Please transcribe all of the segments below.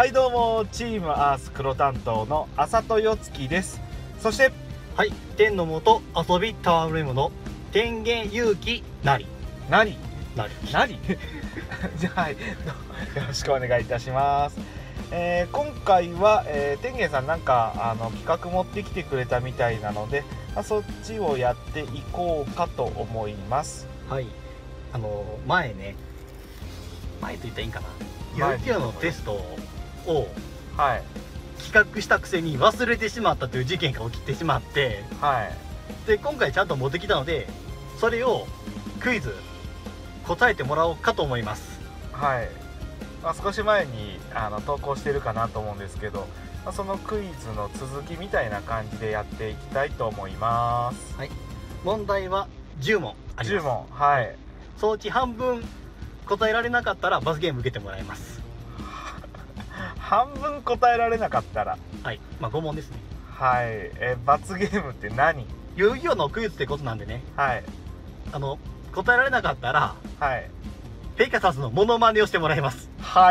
はいどうも、チームアース黒担当の浅戸よつきです。そしてはい、天の元遊び戯れ者天元勇気なり何なりじゃあ、はい、よろしくお願いいたします。今回は、天元さんなんか企画持ってきてくれたみたいなので、そっちをやっていこうかと思います。 はい、前と言ったらいいんかな、 前遊戯王のテストをはい企画したくせに忘れてしまったという事件が起きてしまって、で今回ちゃんと持ってきたので、それをクイズ答えてもらおうかと思います。 はい、少し前に投稿してるかなと思うんですけど、そのクイズの続きみたいな感じでやっていきたいと思います。 はい、問題は10問あります。 10問、はい。 そのうち半分答えられなかったら罰ゲーム受けてもらいます。 半分答えられなかったら、 はい、5問ですね。 はい。罰ゲームって何？ 遊戯王のクイズってことなんでね、 はい、 答えられなかったらはい、 ペガサスのモノマネをしてもらいます。 はい。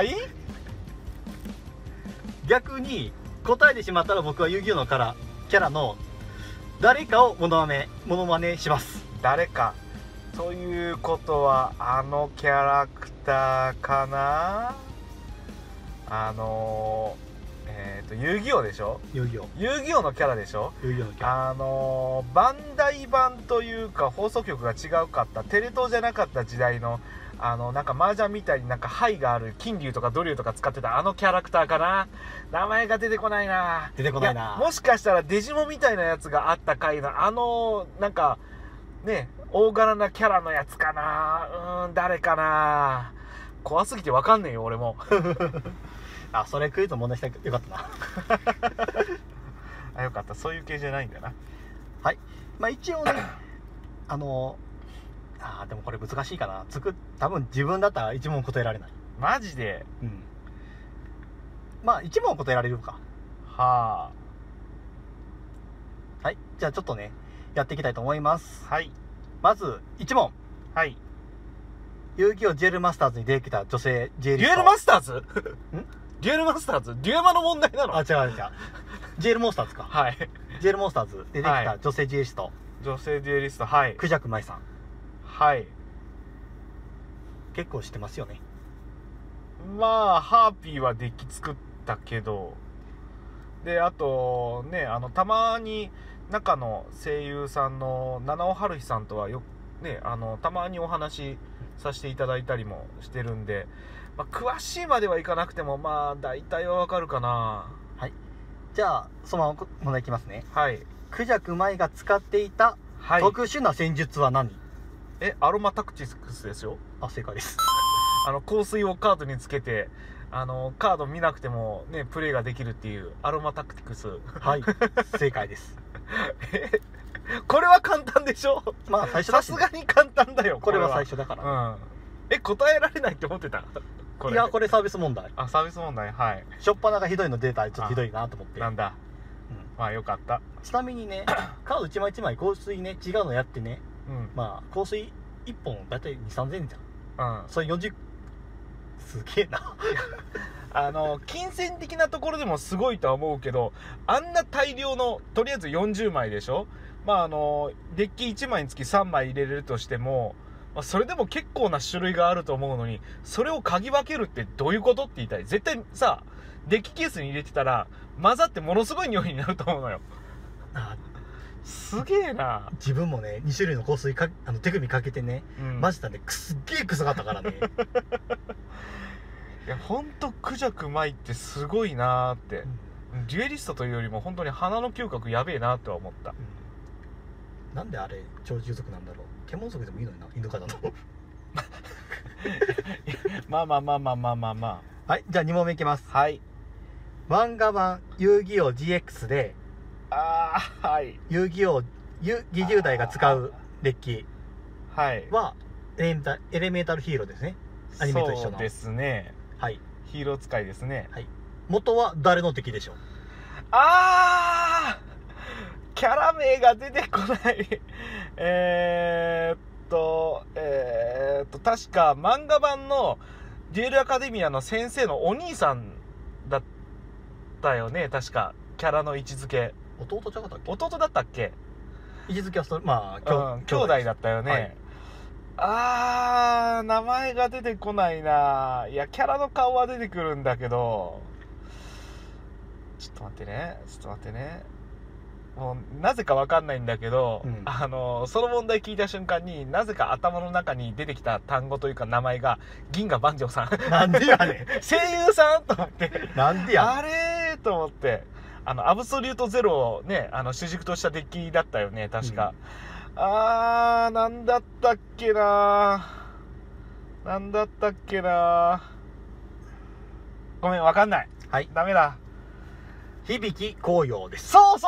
逆に答えてしまったら僕は遊戯王のキャラの誰かをモノマネします。 誰かということはキャラクターかな。遊戯王でしょ。 遊戯王のキャラでしょ。 王のキャラ、 バンダイ版というか放送局が違うかったテレ東じゃなかった時代のなんか麻雀みたいになんか牌がある金龍とかドリューとか使ってたキャラクターかな。名前が出てこないな。もしかしたらデジモンみたいなやつがあった回のなんかね、大柄なキャラのやつかな。誰かな。怖すぎてわかんねえよ俺も。 それクイズ問題したらよかったな。 よかった。そういう系じゃないんだな。 はい、一応ねでもこれ難しいかな。多分自分だったら1問答えられない。 マジで。 1問答えられるか。 ははい、じゃあちょっとねやっていきたいと思います。 はい。 まず1問。 はい。 遊戯王デュエルマスターズに出てきた女性ジェイリスト。 デュエルマスターズ？デュエルマスターズ？デュエマの問題なの？ 違う。ジェイルモンスターズか。 はい。 ジェイルモンスターズで出てきた女性デュエリスト。 女性デュエリスト、はい。 クジャクマイさん。 はい。 結構知ってますよね。 ハーピーはデッキ作ったけど、であとね、たまに中の声優さんの七尾春日さんとはよくね、たまにお話させていただいたりもしてるんで、詳しいまではいかなくても大体はわかるかな。 はい、じゃあそのまま問題いきますね。 はい。 クジャクマイが使っていた特殊な戦術は何？ アロマタクティクスですよ。 正解です。 香水をカードにつけてカード見なくてもねプレイができるっていうアロマタクティクス。 はい、正解です。 これは簡単でしょ。 最初さすがに簡単だよ。 これは最初だから、 答えられないって思ってた。 これサービス問題。 サービス問題。はい。 しょっぱながひどいの出たらちょっとひどいなと思って。 なんだ。よかった。 ちなみにね、カード1枚1枚香水ね違うのやってね、香水1本だいたい2,000-3,000円じゃん。それ40、すげえな。 金銭的なところでもすごいとは思うけど、あんな大量のとりあえず40枚でしょ。デッキ1枚につき3枚入れれるとしても、それでも結構な種類があると思うのに、それを嗅ぎ分けるってどういうことって言いたい。絶対さ、デッキケースに入れてたら混ざってものすごい匂いになると思うのよ。すげえな。 自分もね2種類の香水手首かけてね、混ぜたんですっげえ臭かったからね。 いやほんとクジャクマイってすごいなーって、デュエリストというよりも本当に鼻の嗅覚やべえなとは思った。 なんであれ鳥獣族なんだろう。獣族でもいいのにな、インドカだの。はい、じゃあ2問目いきます。 はい。 漫画版遊戯王 GX で遊戯王20代が使うデッキはエレメータルヒーローですね。アニメと一緒の。 そうですね。 はい。 ヒーロー使いですね。 はい。元は誰の敵でしょう？ キャラ名が出てこない。確か漫画版のデュエルアカデミアの先生のお兄さんだったよね、確か。キャラの位置づけ。 弟ちゃうかったっけ？ 弟だったっけ？ 位置づけはまあ、 兄弟だったよね。はい、名前が出てこないな。いや、キャラの顔は出てくるんだけど、ちょっと待ってね。もうなぜか分かんないんだけど、その問題聞いた瞬間になぜか頭の中に出てきた単語というか名前が銀河万丈さん。 なんでやねん。 声優さんと思って、 なんでやねん。 あれーと思って、アブソリュートゼロをね、主軸としたデッキだったよね、確か。なんだったっけな。ごめん、分かんない。 はい。 ダメだ。 響紅葉です。 そう、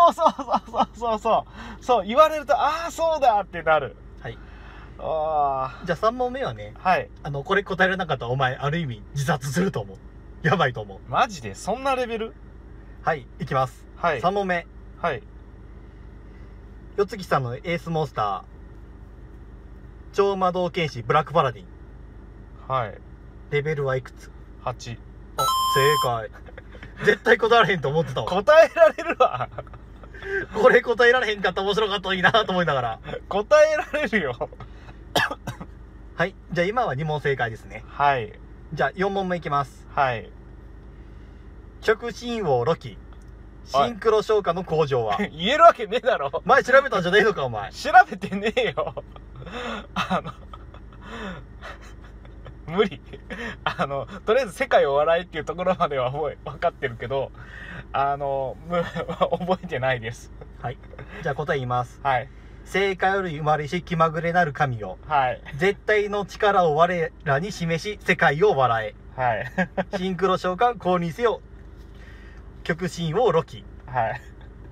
言われると、そうだってなる。 はい。じゃあ3問目はね、 はい。 これ答えられなかったらお前、ある意味自殺すると思う。やばいと思う。 マジでそんなレベル？ はい、いきます。 はい。 3問目。 はい。 よつきさんのエースモンスター、超魔導剣士ブラックパラディン。 はい。 レベルはいくつ？ 8。 正解。絶対答えられへんと思ってたわ。 答えられるわ。 これ答えられへんかったら面白かったらいいなと思いながら。 答えられるよ。 はい。じゃあ今は2問正解ですね。 はい。 じゃあ4問目いきます。 はい。 極真王ロキ、シンクロ消化の工場は？ 言えるわけねえだろ。 前調べたんじゃねえのかお前。 調べてねえよ。無理。とりあえず世界を笑えっていうところまでは分かってるけど、覚えてないです。 はい。じゃあ答え言います。 はい。 正解より生まれし気まぐれなる神よ。 はい。 絶対の力を我らに示し、世界を笑え。はい。 シンクロ召喚公認せよ。極真王ロキ。 はい。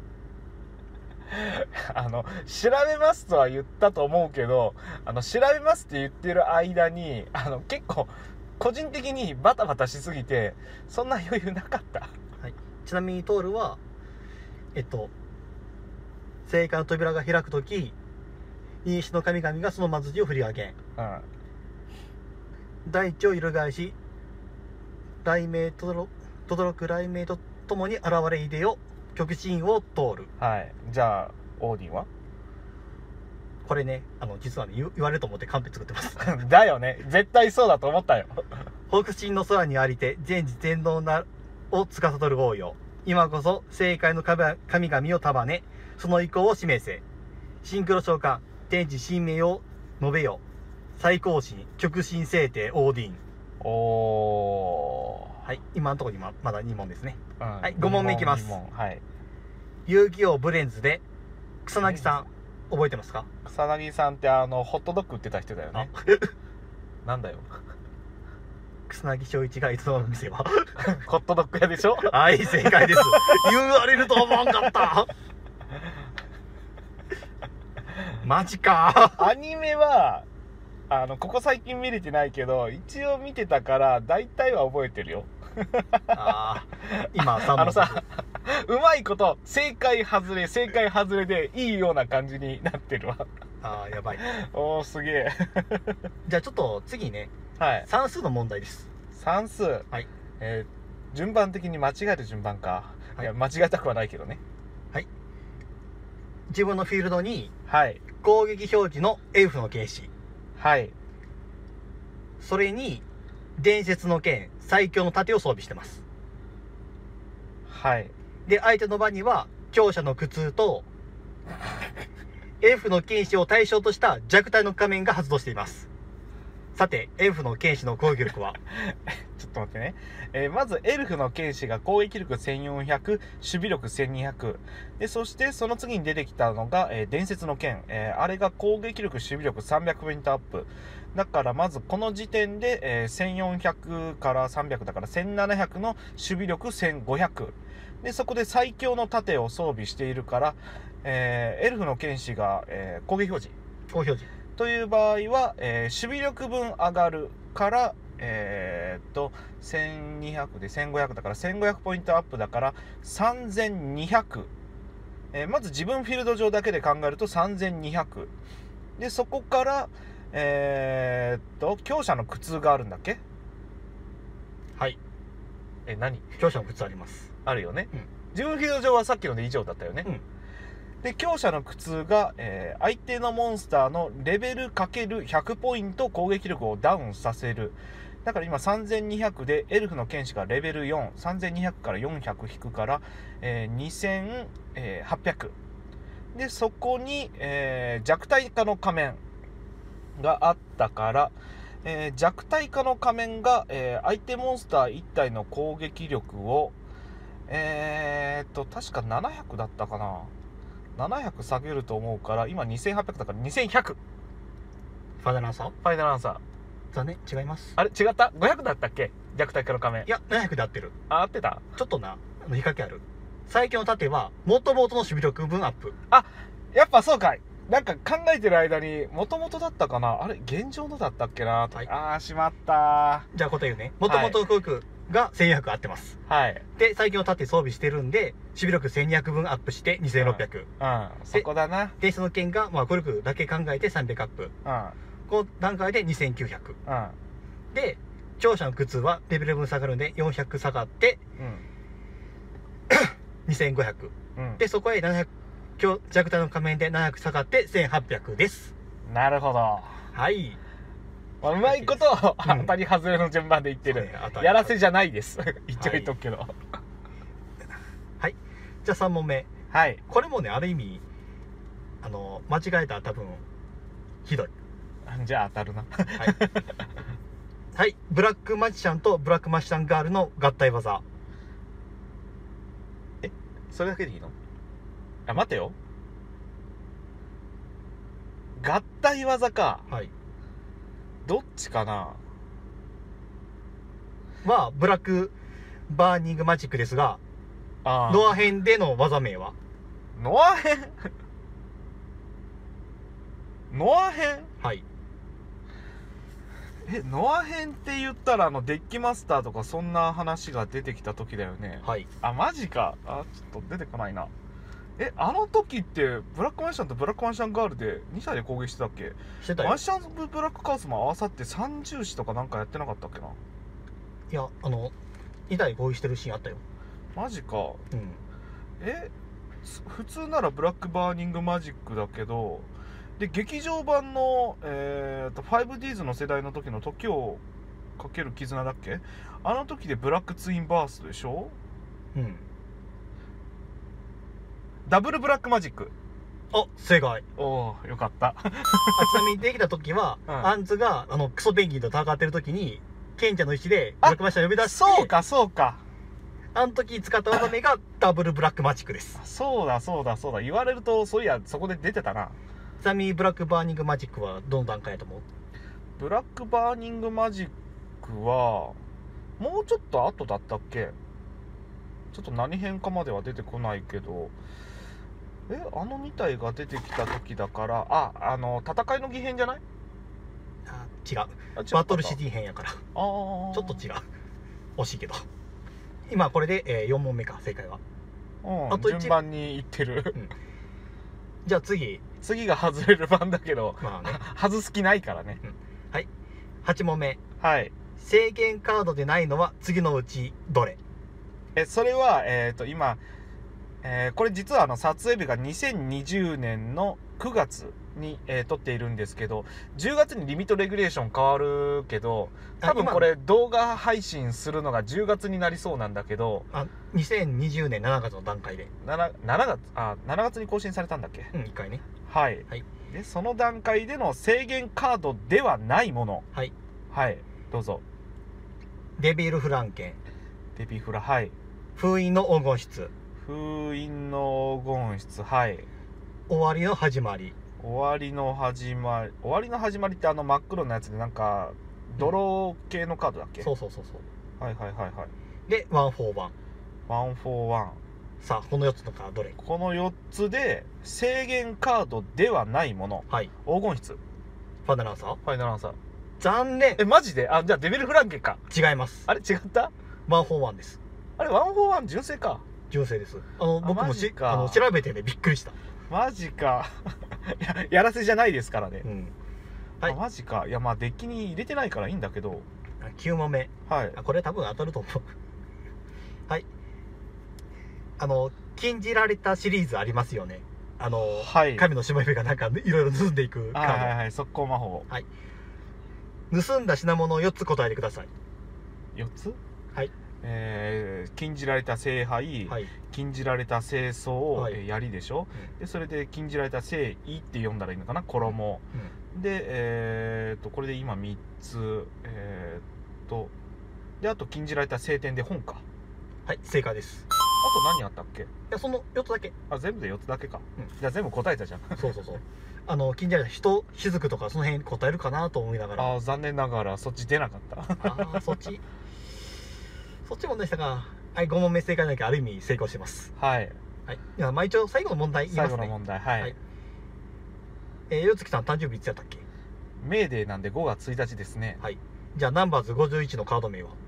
調べますとは言ったと思うけど、調べますって言ってる間に、結構、個人的にバタバタしすぎて、そんな余裕なかった。 はい。ちなみにトールは、正解の扉が開くとき、イシの神々がその魔槌を振り上げ、大地を翻し、雷鳴とどろく雷鳴とともに現れいでよ、極真を通る。 はい。じゃあオーディンは？ これね、実はね、言われると思ってカンペ作ってます。 だよね。絶対そうだと思ったよ。 北進の空にありて、全知全能なを司る王よ。今こそ正解の神々を束ね、その意向を示せ。シンクロ召喚、天地神明を述べよ。最高神、極真聖帝、オーディン。はい、今のところにまだ2問ですね。はい、5問目いきます。 はい。 遊戯王ブレンズで、草薙さん、覚えてますか？ 草薙さんってホットドッグ売ってた人だよね。なんだよ。 草薙翔一がいつの店はホットドッグ屋でしょ？ はい、正解です。言われると思わんかった。マジか。 アニメはここ最近見れてないけど一応見てたから大体は覚えてるよ。 今3問さ、うまいこと正解外れでいいような感じになってるわ。 やばい。 おー、すげえ。 じゃあちょっと次ね、 はい、 算数の問題です。 算数。 はい。 順番的に間違える順番か。はい、いや間違えたくはないけどね。 はい。自分のフィールドに、 はい、 攻撃表示のエルフの剣士。 はい。 それに伝説の剣最強の盾を装備してます。 はい。 で、相手の番には強者の苦痛とエルフの剣士を対象とした弱体の仮面が発動しています。さて、エルフの剣士の攻撃力はちょっと待ってね。まず、エルフの剣士が攻撃力1400、守備力1200。で、そしてその次に出てきたのが、伝説の剣。あれが攻撃力、守備力300ポイントアップ。だからまずこの時点で、1400から300だから1700の守備力1500。で、そこで最強の盾を装備しているから、エルフの剣士が、攻撃表示という場合は、守備力分上がるから1200で1500だから1500ポイントアップだから3200、まず自分フィールド上だけで考えると3200で、そこから強者の苦痛があるんだっけ？ はい。 何？ 強者の靴あります。 あるよね。順フィード上はさっきので以上だったよね。で、強者の靴が、相手のモンスターのレベル ×100 ポイント攻撃力をダウンさせる。だから今3200でエルフの剣士がレベル4、3200から400引くから、2800。で、そこに、弱体化の仮面があったから、弱体化の仮面が、相手モンスター1体の攻撃力を、確か700だったかな。700下げると思うから、今2800だから2100。ファイナルアンサー？ ファイナルアンサー。 残念、違います。 あれ違った ?500 だったっけ？弱体化の仮面。 いや、700で合ってる。 あ、合ってた？ ちょっとな、引っ掛けある。最強の盾は、元々の守備力分アップ。 あ、やっぱそうかい。なんか考えてる間に、元々だったかな？あれ現状のだったっけな？はい、あー、しまったー。 じゃあ答え言うね。元々の空空が1200合ってます。 はい。 で、最強の盾装備してるんで、守備力1200分アップして2600。 そこだな。 で、その剣が、まあ、ゴルフだけ考えて300アップ。この段階で2900。で、強者の靴はレベル分下がるんで400下がって、2500。で、そこへ700、弱体の仮面で700下がって1800です。 なるほど。 はい。 うまいこと、当たり外れの順番で言ってる。やらせじゃないです。一応言っとくけど。 はい。じゃあ3問目。 はい。 これもね、ある意味、間違えたら多分、ひどい。 じゃあ当たるな。 はい。はい。ブラックマジシャンとブラックマジシャンガールの合体技。 それだけでいいの？あ、待てよ。合体技か。 はい。 どっちかな？ は、ブラックバーニングマジックですが、ノア編での技名は？ ノア編？ノア編？ はい。 ノア編って言ったらデッキマスターとかそんな話が出てきた時だよね。 はい。 あ、マジか。あ、ちょっと出てこないな。あの時ってブラックマジシャンとブラックマジシャンガールで2体で攻撃してたっけ？ してたよ。 マジシャンブブラックカウスも合わさって三重視とかなんかやってなかったっけな？ いや、2体攻撃してるシーンあったよ。 マジか。 うん。 普通ならブラックバーニングマジックだけど、で劇場版の5Ds の世代の時の時をかける絆だっけ？あの時でブラックツインバーストでしょ？ うん。 ダブルブラックマジック。 あ、正解。 おお、よかった。 ちなみにできた時は、アンズがクソペンギンと戦ってる時に賢者の石でブラックマジシャン呼び出して、 そうかそうか。 あの時使った技名がダブルブラックマジックです。 そうだそうだそうだ。言われるとそういやそこで出てたな。 ちなみにブラックバーニングマジックはどの段階だと思う？ ブラックバーニングマジックはもうちょっと後だったっけ？ちょっと何編かまでは出てこないけど、あの2体が出てきた時だから、戦いの儀編じゃない？ 違う。バトルシティ編やから。ちょっと違う。惜しいけど。今これで、4問目か、正解は。 あと順番にいってる。 じゃあ次が外れる番だけど、 まあね、 外す気ないからね。 はい。8問目。 はい。 制限カードでないのは次のうちどれ？ それは、今、これ実は撮影日が2020年の9月に、撮っているんですけど、10月にリミットレギュレーション変わるけど、多分これ動画配信するのが10月になりそうなんだけど、 2020年7月の段階で。 7月に更新されたんだっけ ？1回ね。 はい。で、その段階での制限カードではないもの。 はい。 はい、どうぞ。 デビルフランケン。 デビフラ、はい。 封印の黄金室。 封印の黄金室、はい。 終わりの始まり。 終わりの始まりって真っ黒なやつでなんか泥系のカードだっけ？ そう。 はい。 で、1 for 1。 1 for 1。 さあ、この4つのカードどれ？ この4つで制限カードではないもの。 はい。 黄金室。 ファイナルアンサー？ ファイナルアンサー。 残念。 マジで？じゃあデビルフランケンか。 違います。 あれ違った？ 1 for 1です。 あれ1 for 1純正か。 純正です。僕も調べてねびっくりした。 マジか。やらせじゃないですからね。 はい。 マジか。いや、まあデッキに入れてないからいいんだけど。 9問目。 はい。 これ多分当たると思う。 禁じられたシリーズありますよね。 はい、 神のしもべがなんかいろいろ盗んでいくカード。 はいはい、速攻魔法。 はい。盗んだ品物を4つ答えてください。 4つ？ はい。 禁じられた聖杯、 はい、 禁じられた聖装、 はい、 槍でしょ、でそれで禁じられた聖衣って読んだらいいのかな、衣、で、これで今3つ、であと禁じられた聖典で本か。 はい、正解です。 あと何あったっけ？いや、その4つだけ。 あ、全部で4つだけか。じゃあ全部答えたじゃん。 そうそうそう。禁じられた人、雫とかその辺答えるかなと思いながら。 あ、残念ながらそっち出なかった。 そっち問題したか。はい、5問目正解なきゃある意味成功してます。 はい。 はい。いや、まあ一応最後の問題言いますね。 最後の問題、はい。 よつきさん誕生日いつやったっけ？ メーデーなんで5月1日ですね。 はい。じゃあナンバーズ51のカード名は？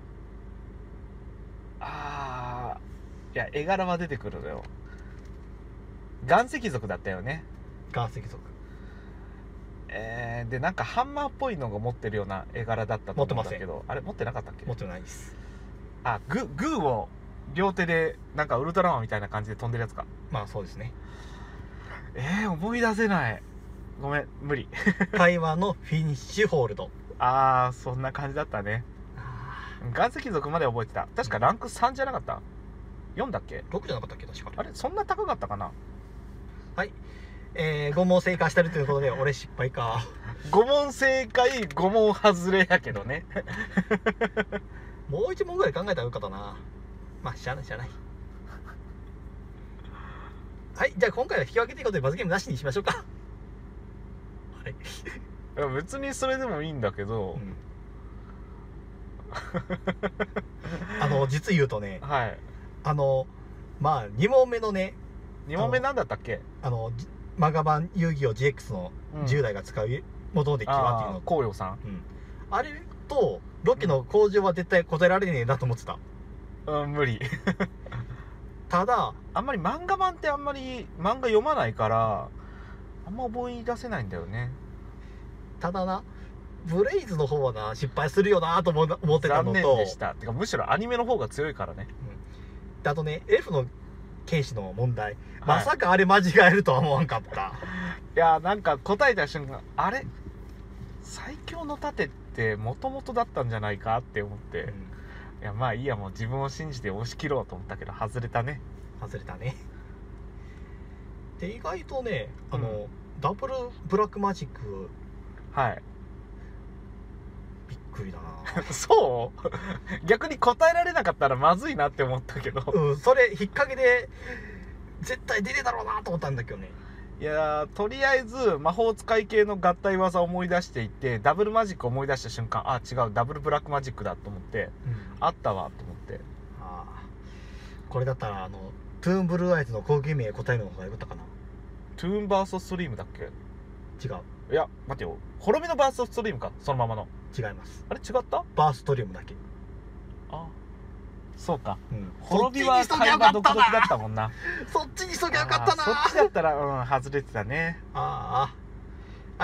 いや、絵柄は出てくるのよ。岩石族だったよね。 岩石族。 で、なんかハンマーっぽいのが持ってるような絵柄だったと思うんだけど、あれ持ってなかったっけ？ 持ってないです。 グーを両手でなんかウルトラマンみたいな感じで飛んでるやつか。 まあそうですね。 思い出せない。ごめん、無理。 会話のフィニッシュホールド。 そんな感じだったね。岩石族まで覚えてた。確かランク3じゃなかった？ 4 だっけ？ 6 じゃなかったっけ？確か。 あれそんな高かったかな。 はい。5問正解してるということで俺失敗か。 5問正解5問外れやけどね。 もう1問ぐらい考えたらよかったな。まあしゃあない。はい、じゃあ今回は引き分けということで罰ゲームなしにしましょうか。 はい。いや別にそれでもいいんだけど、 実言うとね、 はい。 まあ2問目のね、 2問目なんだったっけ？ マガ版遊戯王 GX の10代が使う元のデッキはっていうの、 紅葉さん、 あれとロケの工場は絶対答えられねえなと思ってた。 無理。 ただあんまり漫画版ってあんまり漫画読まないからあんま覚え出せないんだよね。 ただな、ブレイズの方はな失敗するよなと思ってたのと、 残念でした。てかむしろアニメの方が強いからね。 あとね、F の剣士の問題、まさかあれ間違えるとは思わんかった。 いやなんか答えた瞬間、あれ最強の盾ってもともとだったんじゃないかって思って、いやまあいいや、もう自分を信じて押し切ろうと思ったけど外れたね。 で意外とね、ダブルブラックマジック、びっくりだな。 そう逆に答えられなかったらまずいなって思ったけど、 それ引っ掛けで絶対出てだろうなと思ったんだけどね。 いやとりあえず魔法使い系の合体技を思い出していって、ダブルマジックを思い出した瞬間、違う、ダブルブラックマジックだと思って、あったわと思って、 これだったらトゥーンブルーアイズの攻撃名答えるの方がよかったかな。 トゥーンバーストストリームだっけ？ 違う。 いや待てよ、滅びのバーストストリームか、そのままの。 違います。 あれ違った？ バーストリームだけ。 そうか、滅びは会話独特だったもんな。 そっちにしときゃよかったな。 そっちだったら外れてたね。 はい、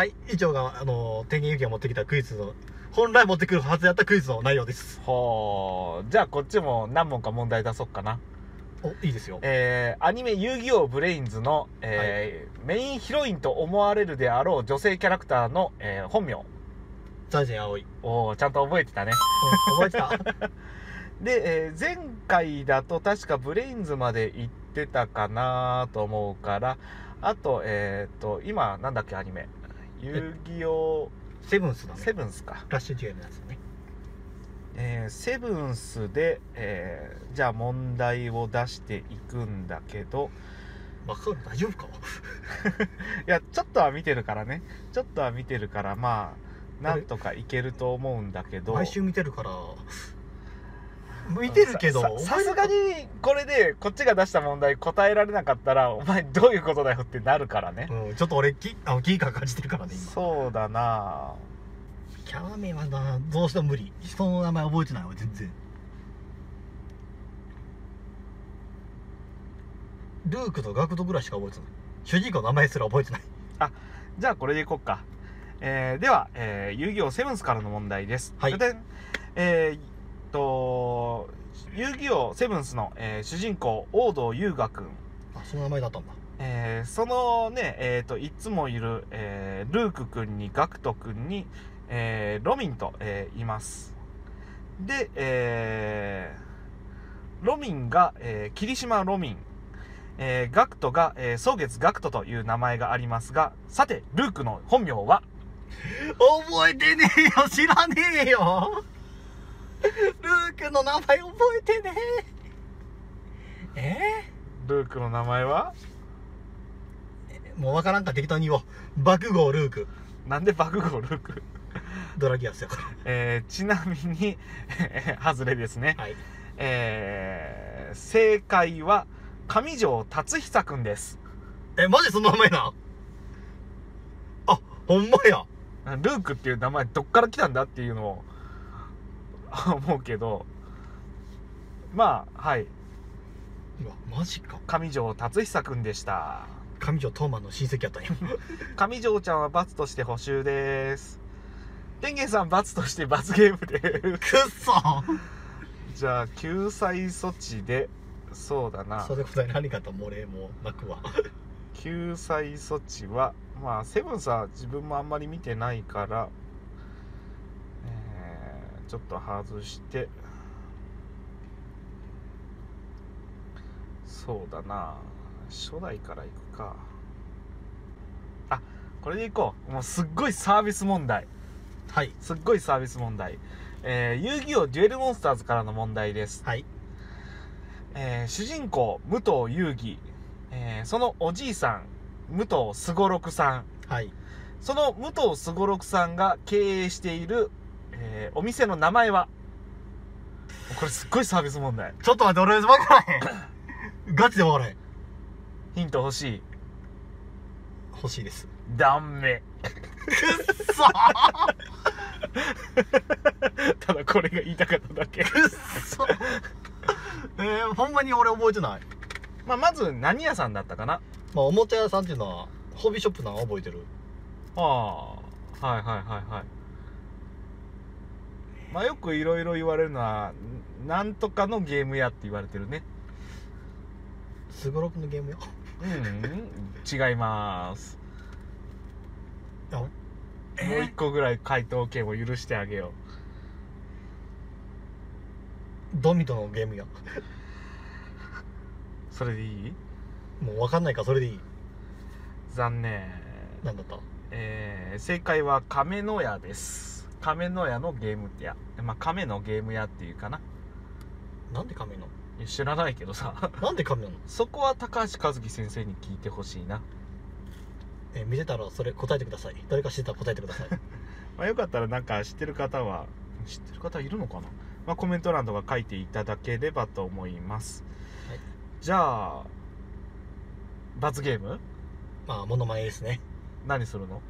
以上が天元ゆきが持ってきたクイズの、本来持ってくるはずやったクイズの内容です。 じゃあこっちも何問か問題出そうかな。 いいですよ。 アニメ遊戯王ブレインズの、メインヒロインと思われるであろう女性キャラクターの、本名。 財前葵。 ちゃんと覚えてたね。 覚えてた。 で、前回だと確かブレインズまで行ってたかなと思うから、あと今なんだっけアニメ、遊戯王セブンスだね。 セブンスか、 ラッシュデュエルのやつね。 セブンスで、じゃあ問題を出していくんだけど、 大丈夫か？ いやちょっとは見てるからね、まあなんとかいけると思うんだけど、 毎週見てるから見てるけど、 さすがにこれでこっちが出した問題答えられなかったらお前どういうことだよってなるからね。 ちょっと俺危機感感じてるからね今。 そうだな、 キャラ名はなどうしても無理。人の名前覚えてないわ全然。ルークとガクトぐらいしか覚えてない。主人公の名前すら覚えてない。 じゃあこれでいこうか。では、遊戯王セブンスからの問題です。 はい。 遊戯王セブンスの、主人公王道遊我くん、 あ、その名前だったんだ。 そのね、いつもいる、ルークくんにガクトくんに、ロミンと、います。で、ロミンが、霧島ロミン、ガクトが、蒼月ガクトという名前がありますが、さてルークの本名は？ 覚えてねえよ、知らねえよ。ルークの名前覚えてねえ。 ルークの名前は？ もうわからんか適当に言おう。爆豪ルーク。 なんで爆豪ルーク？ ドラギアスやから。 ちなみに外れですね。 はい。 正解は上条達久くんです。 マジその名前な？あ、ほんまや。 ルークっていう名前どっから来たんだっていうのを思うけど、まあはい。 うわ、マジか。 上条達久くんでした。 上条トーマンの親戚やったんや。 上条ちゃんは罰として補習です。天元さん罰として罰ゲームでくっそ。 じゃあ救済措置で、そうだな、 それ答え何かともう俺もう泣くわ。 救済措置はまあセブンスは自分もあんまり見てないから、ちょっと外して、そうだな、初代からいくか。あ、これでいこう。もうすっごいサービス問題。 はい。 すっごいサービス問題。遊戯王デュエルモンスターズからの問題です。 はい。 主人公武藤遊戯、そのおじいさん武藤すごろくさん、 はい。 その武藤すごろくさんが経営している、お店の名前は？これすっごいサービス問題。 ちょっと待って、俺分からへん。ガチで分からへん。 ヒント欲しい？ 欲しいです。 ダメ。 くっそただこれが言いたかっただけ。 くっそほんまに俺覚えてない。 まず何屋さんだったかな。 おもちゃ屋さんっていうのはホビーショップなのは覚えてる。 ああ、はいはいはいはい。よくいろいろ言われるのはなんとかのゲーム屋って言われてるね。 すごろくのゲーム屋？ 違います。もう一個ぐらい回答権を許してあげよう。ドミノのゲーム屋。 それでいい？ もう分かんないからそれでいい。 残念。 何だった？ 正解は亀の屋です。亀の屋のゲーム屋。亀のゲーム屋っていうかな。 なんで亀の？ 知らないけどさ。 なんで亀なの？ そこは高橋和樹先生に聞いてほしいな。 見てたらそれ答えてください。誰か知ってたら答えてください。 よかったらなんか知ってる方いるのかな。コメント欄とか書いていただければと思います。 はい、 じゃあ罰ゲーム？ モノマネですね。 何するの？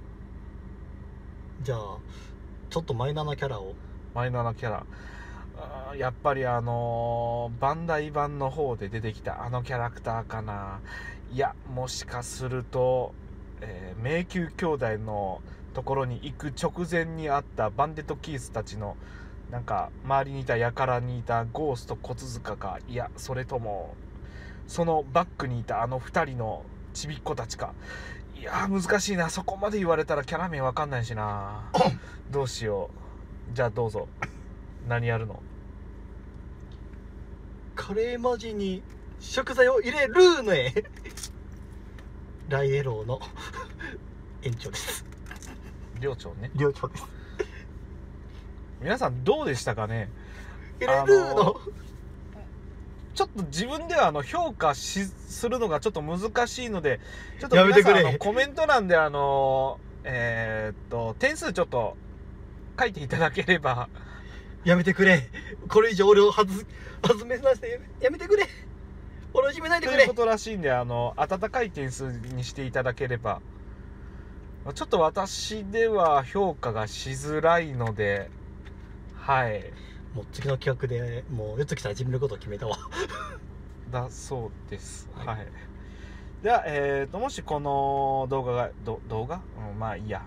じゃあちょっとマイナーなキャラを。 マイナーなキャラ。やっぱりバンダイ版の方で出てきたあのキャラクターかな。いや、もしかすると、迷宮兄弟のところに行く直前にあったバンデットキースたちのなんか周りにいた輩にいたゴースト小塚か、いやそれともそのバックにいたあの2人のちびっ子たちか。いや難しいな。そこまで言われたらキャラ名わかんないしな。どうしよう。じゃあどうぞ。何やるの？ カレーマジに食材を入れるね。ライエローの園長です。 寮長ね。 寮長です。 皆さんどうでしたかね？ 入れるのちょっと自分では評価するのがちょっと難しいので、ちょっと皆さんコメント欄で点数ちょっと書いていただければ。 やめてくれ。これ以上俺を外めさせてやめてくれ。俺を締めないでくれ。 ということらしいんで、温かい点数にしていただければ。ちょっと私では評価がしづらいので、はい。 もう次の企画でもう4つ来たら自分のことを決めたわ。 だそうです。はい。では、もしこの動画が、動画？いいや。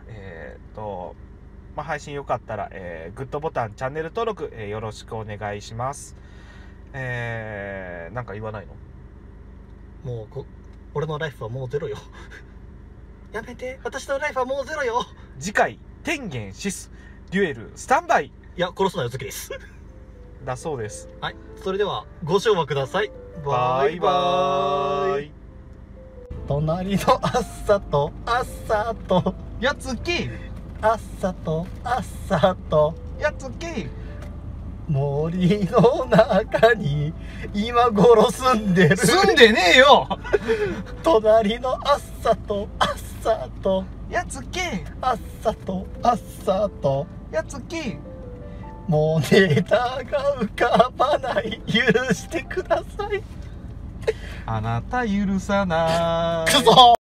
配信よかったら、グッドボタン、チャンネル登録、よろしくお願いします。 なんか言わないの？ もう俺のライフはもうゼロよ。やめて、私のライフはもうゼロよ。 次回天元シスデュエルスタンバイ。 いや、殺すなよ好きですだそうです。 はい、それではご唱和ください。 バイバーイ。 隣の朝と朝とやつき朝と朝とやつき森の中に今頃住んでる。 住んでねえよ隣の朝と朝とやつき朝と朝とやつきもうネタが浮かばない。許してください。 あなた許さない。 くそー。